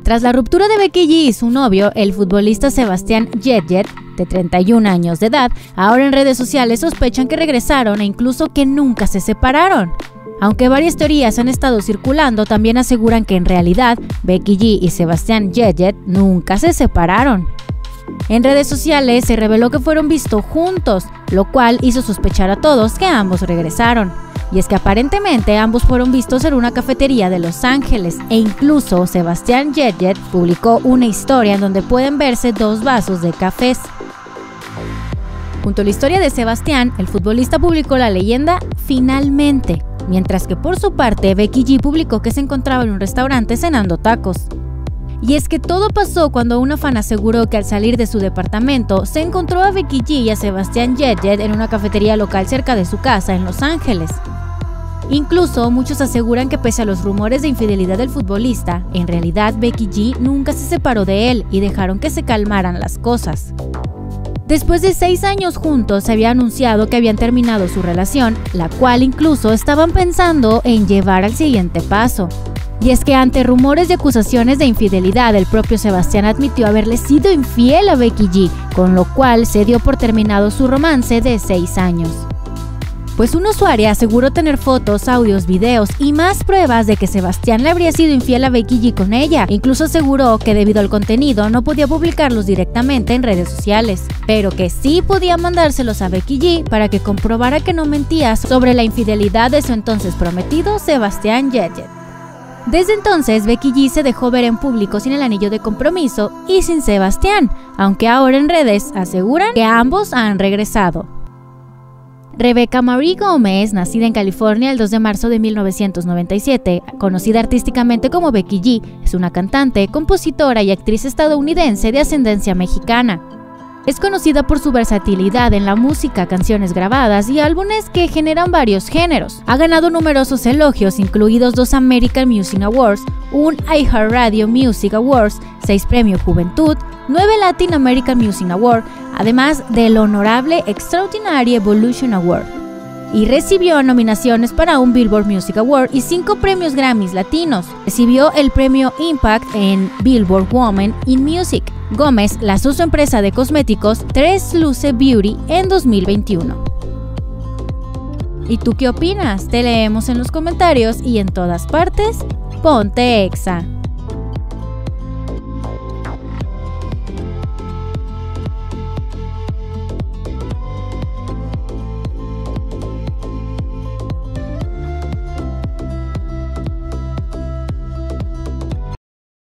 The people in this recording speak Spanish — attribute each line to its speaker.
Speaker 1: Tras la ruptura de Becky G y su novio, el futbolista Sebastián Lletget, de 31 años de edad, ahora en redes sociales sospechan que regresaron e incluso que nunca se separaron. Aunque varias teorías han estado circulando, también aseguran que en realidad Becky G y Sebastián Lletget nunca se separaron. En redes sociales se reveló que fueron vistos juntos, lo cual hizo sospechar a todos que ambos regresaron. Y es que aparentemente ambos fueron vistos en una cafetería de Los Ángeles e incluso Sebastián Lletget publicó una historia en donde pueden verse 2 vasos de cafés. Junto a la historia de Sebastián, el futbolista publicó la leyenda "Finalmente", mientras que por su parte Becky G publicó que se encontraba en un restaurante cenando tacos. Y es que todo pasó cuando una fan aseguró que al salir de su departamento se encontró a Becky G y a Sebastián Lletget en una cafetería local cerca de su casa en Los Ángeles. Incluso muchos aseguran que pese a los rumores de infidelidad del futbolista, en realidad Becky G nunca se separó de él y dejaron que se calmaran las cosas. Después de 6 años juntos se había anunciado que habían terminado su relación, la cual incluso estaban pensando en llevar al siguiente paso. Y es que ante rumores y acusaciones de infidelidad, el propio Sebastián admitió haberle sido infiel a Becky G, con lo cual se dio por terminado su romance de 6 años. Pues una usuaria aseguró tener fotos, audios, videos y más pruebas de que Sebastián le habría sido infiel a Becky G con ella. Incluso aseguró que debido al contenido no podía publicarlos directamente en redes sociales, pero que sí podía mandárselos a Becky G para que comprobara que no mentía sobre la infidelidad de su entonces prometido Sebastián Lletget. Desde entonces, Becky G se dejó ver en público sin el anillo de compromiso y sin Sebastián, aunque ahora en redes aseguran que ambos han regresado. Rebecca Marie Gómez, nacida en California el 2 de marzo de 1997, conocida artísticamente como Becky G, es una cantante, compositora y actriz estadounidense de ascendencia mexicana. Es conocida por su versatilidad en la música, canciones grabadas y álbumes que generan varios géneros. Ha ganado numerosos elogios, incluidos 2 American Music Awards, un iHeartRadio Music Awards, 6 Premio Juventud, 9 Latin American Music Award, además del honorable Extraordinary Evolution Award. Y recibió nominaciones para un Billboard Music Award y 5 premios Grammys latinos. Recibió el premio Impact en Billboard Women in Music. Gómez lanzó su empresa de cosméticos Tres Luce Beauty en 2021. ¿Y tú qué opinas? Te leemos en los comentarios y en todas partes. Ponte Exa.